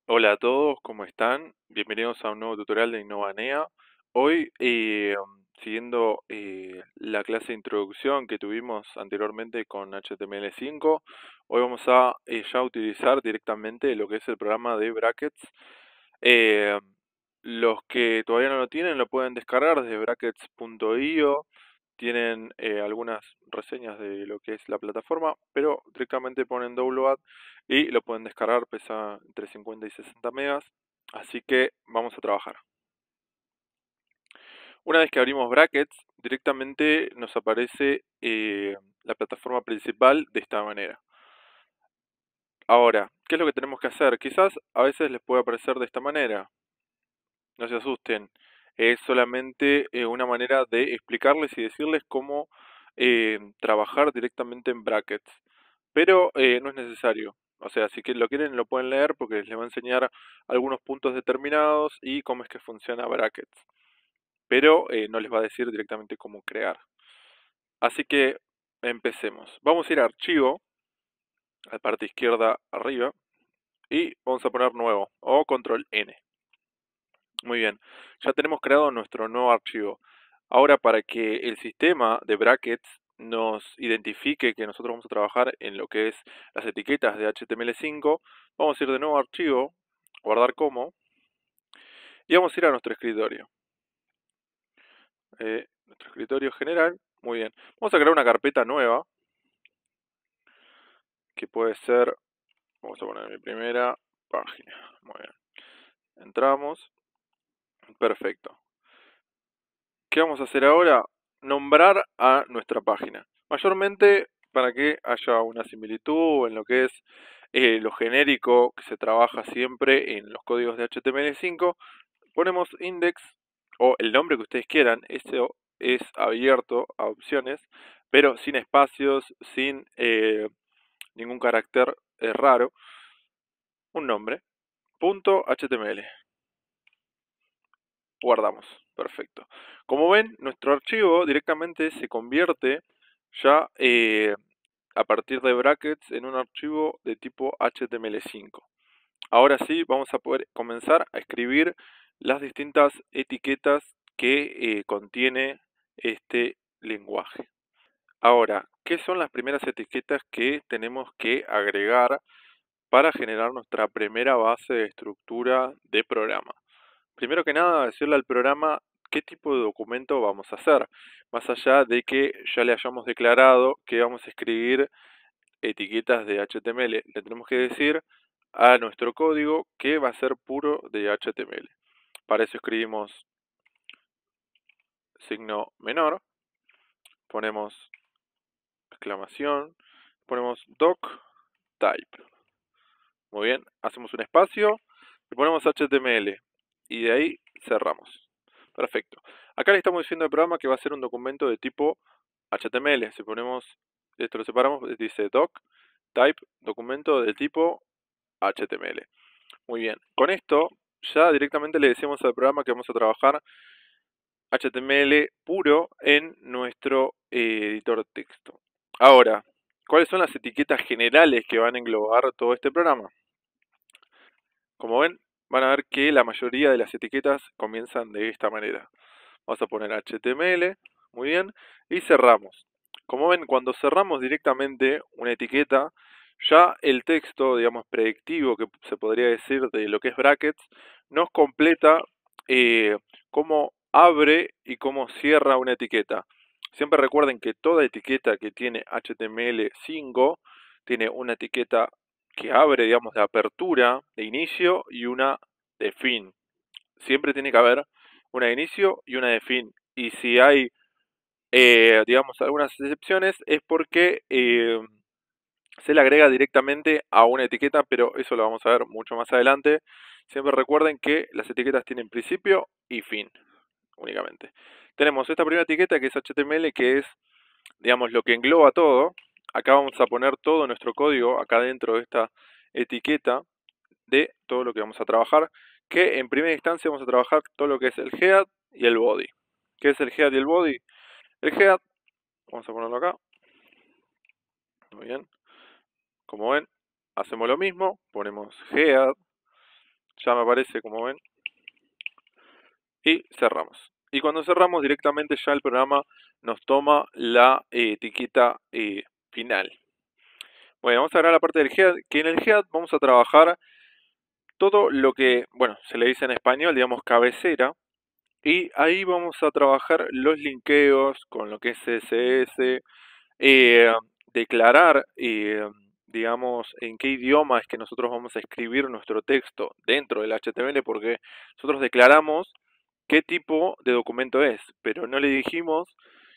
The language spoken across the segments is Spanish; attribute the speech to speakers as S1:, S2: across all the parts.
S1: Hola a todos, ¿cómo están? Bienvenidos a un nuevo tutorial de Innovanea. Hoy, siguiendo la clase de introducción que tuvimos anteriormente con HTML5, hoy vamos a ya utilizar directamente lo que es el programa de Brackets. Eh, los que todavía no lo tienen lo pueden descargar desde brackets.io. Tienen algunas reseñas de lo que es la plataforma, pero directamente ponen download y lo pueden descargar, pesa entre 50 y 60 megas, así que vamos a trabajar. Una vez que abrimos Brackets, directamente nos aparece la plataforma principal de esta manera. Ahora, ¿qué es lo que tenemos que hacer? Quizás a veces les puede aparecer de esta manera, no se asusten, es solamente una manera de explicarles y decirles cómo trabajar directamente en Brackets. Pero no es necesario. O sea, si que lo quieren lo pueden leer porque les va a enseñar algunos puntos determinados y cómo es que funciona Brackets. Pero no les va a decir directamente cómo crear. Así que empecemos. Vamos a ir a archivo, a la parte izquierda arriba, y vamos a poner nuevo o control N. Muy bien, ya tenemos creado nuestro nuevo archivo. Ahora, para que el sistema de brackets nos identifique que nosotros vamos a trabajar en lo que es las etiquetas de HTML5, vamos a ir de nuevo a archivo, guardar como, y vamos a ir a nuestro escritorio. Nuestro escritorio general, muy bien. Vamos a crear una carpeta nueva, que puede ser, vamos a poner mi primera página. Muy bien. Entramos, perfecto. ¿Qué vamos a hacer ahora? Nombrar a nuestra página. Mayormente para que haya una similitud en lo que es lo genérico que se trabaja siempre en los códigos de HTML5. Ponemos index o el nombre que ustedes quieran. Eso es abierto a opciones, pero sin espacios, sin ningún carácter raro. Un nombre. Punto HTML. Guardamos, perfecto. Como ven, nuestro archivo directamente se convierte ya a partir de brackets en un archivo de tipo HTML5. Ahora sí, vamos a poder comenzar a escribir las distintas etiquetas que contiene este lenguaje. Ahora, ¿qué son las primeras etiquetas que tenemos que agregar para generar nuestra primera base de estructura de programa? Primero que nada, decirle al programa qué tipo de documento vamos a hacer, más allá de que ya le hayamos declarado que vamos a escribir etiquetas de HTML. Le tenemos que decir a nuestro código que va a ser puro de HTML. Para eso escribimos signo menor, ponemos exclamación, ponemos doc type. Muy bien, hacemos un espacio y ponemos HTML y de ahí cerramos. Perfecto. Acá le estamos diciendo al programa que va a ser un documento de tipo HTML. Si ponemos esto, lo separamos, dice doc type documento de tipo HTML. Muy bien. Con esto ya directamente le decimos al programa que vamos a trabajar HTML puro en nuestro editor de texto. Ahora, ¿cuáles son las etiquetas generales que van a englobar todo este programa? Como ven, van a ver que la mayoría de las etiquetas comienzan de esta manera. Vamos a poner HTML, muy bien, y cerramos. Como ven, cuando cerramos directamente una etiqueta, ya el texto, digamos, predictivo, que se podría decir de lo que es brackets, nos completa cómo abre y cómo cierra una etiqueta. Siempre recuerden que toda etiqueta que tiene HTML5 tiene una etiqueta que abre, digamos, de apertura, de inicio y una de fin. Siempre tiene que haber una de inicio y una de fin. Y si hay, digamos, algunas excepciones es porque se le agrega directamente a una etiqueta, pero eso lo vamos a ver mucho más adelante. Siempre recuerden que las etiquetas tienen principio y fin, únicamente. Tenemos esta primera etiqueta que es HTML, que es, digamos, lo que engloba todo. Acá vamos a poner todo nuestro código acá dentro de esta etiqueta de todo lo que vamos a trabajar, que en primera instancia vamos a trabajar todo lo que es el head y el body. ¿Qué es el head y el body? El head, vamos a ponerlo acá, muy bien, como ven, hacemos lo mismo, ponemos head, ya me aparece como ven, y cerramos. Y cuando cerramos directamente ya el programa nos toma la etiqueta final. Bueno, vamos a ver la parte del head, que en el head vamos a trabajar todo lo que, bueno, se le dice en español, digamos cabecera, y ahí vamos a trabajar los linkeos con lo que es CSS, eh, declarar, digamos, en qué idioma es que nosotros vamos a escribir nuestro texto dentro del HTML, porque nosotros declaramos qué tipo de documento es, pero no le dijimos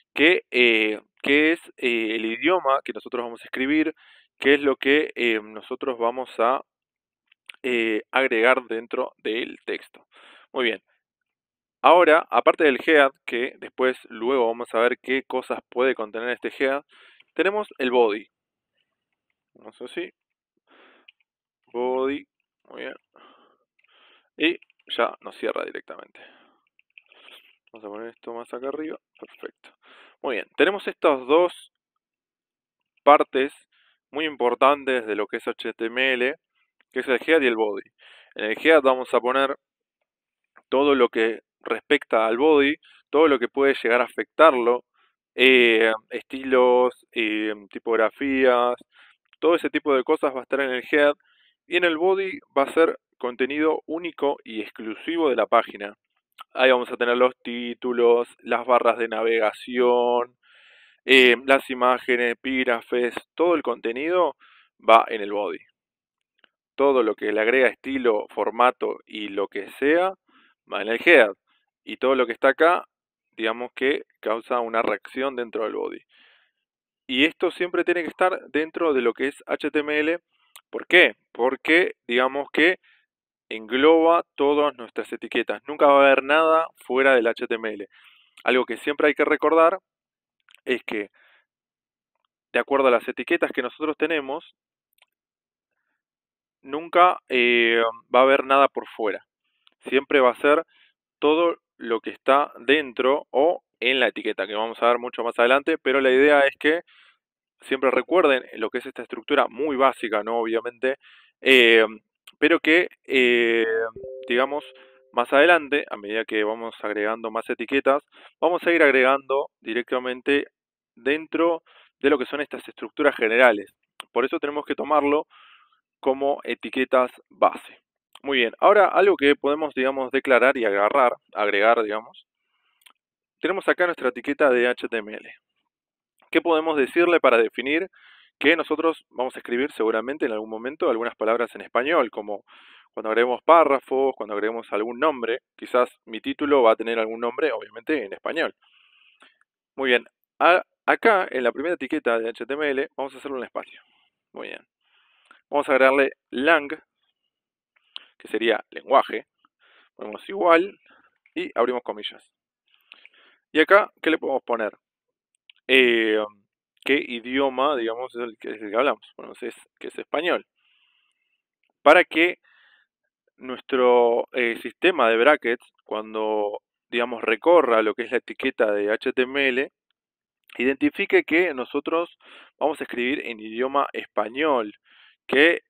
S1: qué es el idioma que nosotros vamos a escribir, qué es lo que nosotros vamos a agregar dentro del texto. Muy bien. Ahora, aparte del head, que después luego vamos a ver qué cosas puede contener este head, tenemos el body. Vamos así. Body. Muy bien. Y ya nos cierra directamente. Vamos a poner esto más acá arriba. Perfecto. Muy bien. Tenemos estas dos partes muy importantes de lo que es HTML, que es el head y el body. En el head vamos a poner todo lo que respecta al body, todo lo que puede llegar a afectarlo, estilos, tipografías, todo ese tipo de cosas va a estar en el head, y en el body va a ser contenido único y exclusivo de la página. Ahí vamos a tener los títulos, las barras de navegación, las imágenes, epígrafes, todo el contenido va en el body. Todo lo que le agrega estilo, formato y lo que sea, va en el head. Y todo lo que está acá, digamos que causa una reacción dentro del body. Y esto siempre tiene que estar dentro de lo que es HTML. ¿Por qué? Porque digamos que engloba todas nuestras etiquetas. Nunca va a haber nada fuera del HTML. Algo que siempre hay que recordar es que, de acuerdo a las etiquetas que nosotros tenemos, nunca va a haber nada por fuera. Siempre va a ser todo lo que está dentro o en la etiqueta, que vamos a ver mucho más adelante, pero la idea es que siempre recuerden lo que es esta estructura muy básica, ¿no? Obviamente, eh, pero que, digamos, más adelante, a medida que vamos agregando más etiquetas, vamos a ir agregando directamente dentro de lo que son estas estructuras generales. Por eso tenemos que tomarlo como etiquetas base. Muy bien, ahora algo que podemos, digamos, declarar y agregar, digamos, tenemos acá nuestra etiqueta de HTML. ¿Qué podemos decirle para definir que nosotros vamos a escribir seguramente en algún momento algunas palabras en español, como cuando agreguemos párrafos, cuando agreguemos algún nombre? Quizás mi título va a tener algún nombre, obviamente, en español. Muy bien, acá en la primera etiqueta de HTML vamos a hacerle un espacio. Muy bien. Vamos a agregarle lang, que sería lenguaje. Ponemos igual y abrimos comillas. Y acá, ¿qué le podemos poner? ¿Qué idioma, digamos, es el que hablamos? Bueno, que es español. Para que nuestro sistema de brackets, cuando, digamos, recorra lo que es la etiqueta de HTML, identifique que nosotros vamos a escribir en idioma español, que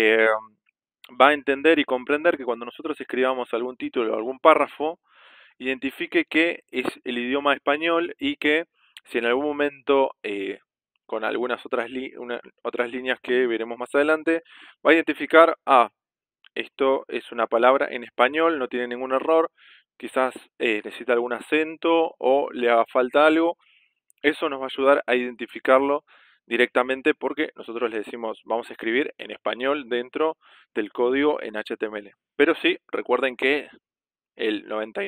S1: va a entender y comprender que cuando nosotros escribamos algún título o algún párrafo, identifique que es el idioma español y que si en algún momento, con algunas otras líneas que veremos más adelante, va a identificar, esto es una palabra en español, no tiene ningún error, quizás necesita algún acento o le haga falta algo. Eso nos va a ayudar a identificarlo directamente porque nosotros le decimos vamos a escribir en español dentro del código en HTML. Pero sí, recuerden que el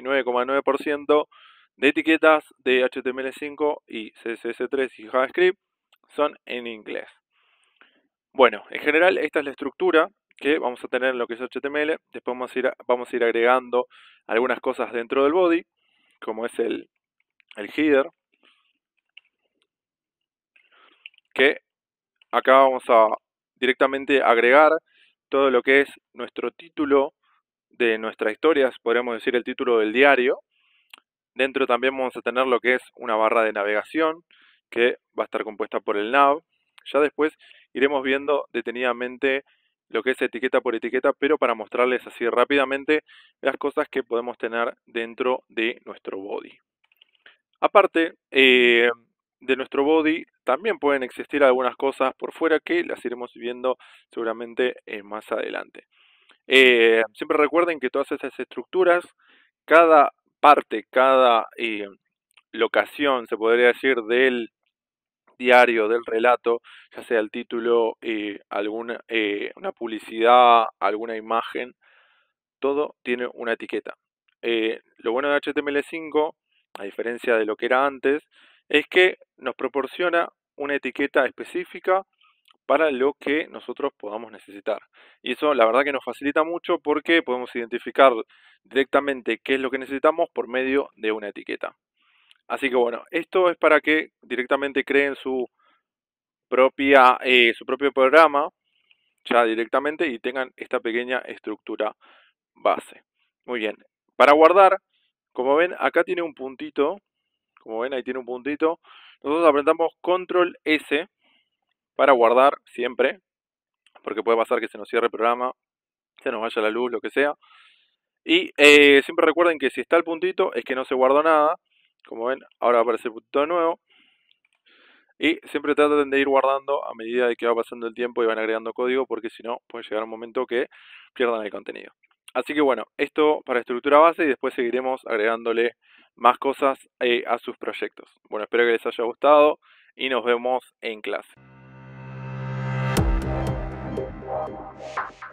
S1: 99,9% de etiquetas de HTML5 y CSS3 y JavaScript son en inglés. Bueno, en general esta es la estructura que vamos a tener en lo que es HTML. Después vamos a ir agregando algunas cosas dentro del body, como es el header, que acá vamos a directamente agregar todo lo que es nuestro título de nuestra historia, podríamos decir el título del diario. Dentro también vamos a tener lo que es una barra de navegación, que va a estar compuesta por el nav. Ya después iremos viendo detenidamente lo que es etiqueta por etiqueta, pero para mostrarles así rápidamente las cosas que podemos tener dentro de nuestro body. Aparte de nuestro body, también pueden existir algunas cosas por fuera que las iremos viendo seguramente más adelante. Siempre recuerden que todas esas estructuras, cada parte, cada locación, se podría decir, del diario, del relato, ya sea el título, una publicidad, alguna imagen, todo tiene una etiqueta. Lo bueno de HTML5, a diferencia de lo que era antes, es que nos proporciona una etiqueta específica para lo que nosotros podamos necesitar. Y eso la verdad que nos facilita mucho porque podemos identificar directamente qué es lo que necesitamos por medio de una etiqueta. Así que bueno, esto es para que directamente creen su propio programa ya directamente y tengan esta pequeña estructura base. Muy bien. Para guardar, como ven, acá tiene un puntito. Como ven, ahí tiene un puntito. Nosotros apretamos Control S para guardar siempre, porque puede pasar que se nos cierre el programa, se nos vaya la luz, lo que sea. Y siempre recuerden que si está el puntito es que no se guardó nada. Como ven, ahora aparece el puntito de nuevo. Y siempre traten de ir guardando a medida de que va pasando el tiempo y van agregando código, porque si no puede llegar un momento que pierdan el contenido. Así que bueno, esto para estructura base y después seguiremos agregándole más cosas a sus proyectos. Bueno, espero que les haya gustado y nos vemos en clase.